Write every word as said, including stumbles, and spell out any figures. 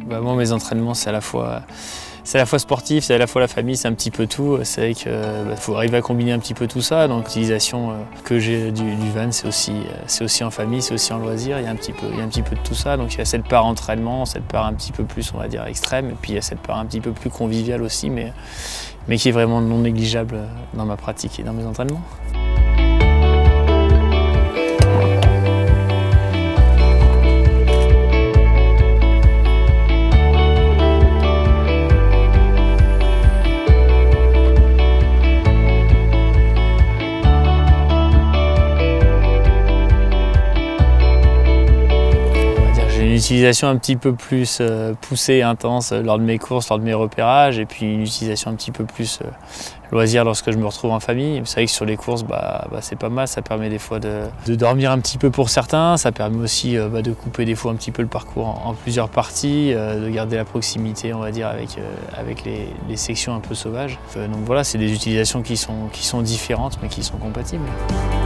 Bah moi, mes entraînements, c'est à la fois, c'est à la fois sportif, c'est à la fois la famille, c'est un petit peu tout. C'est vrai qu'il bah, faut arriver à combiner un petit peu tout ça. Donc l'utilisation euh, que j'ai du, du van, c'est aussi, c'est aussi en famille, c'est aussi en loisir. Il y a un petit peu, il y a un petit peu de tout ça. Donc il y a cette part entraînement, cette part un petit peu plus, on va dire, extrême. Et puis il y a cette part un petit peu plus conviviale aussi, mais, mais qui est vraiment non négligeable dans ma pratique et dans mes entraînements. Une utilisation un petit peu plus euh, poussée et intense lors de mes courses, lors de mes repérages, et puis une utilisation un petit peu plus euh, loisir lorsque je me retrouve en famille. C'est vrai que sur les courses, bah, bah, c'est pas mal, ça permet des fois de, de dormir un petit peu pour certains, ça permet aussi euh, bah, de couper des fois un petit peu le parcours en, en plusieurs parties, euh, de garder la proximité, on va dire, avec, euh, avec les, les sections un peu sauvages. Euh, donc voilà, c'est des utilisations qui sont, qui sont différentes mais qui sont compatibles.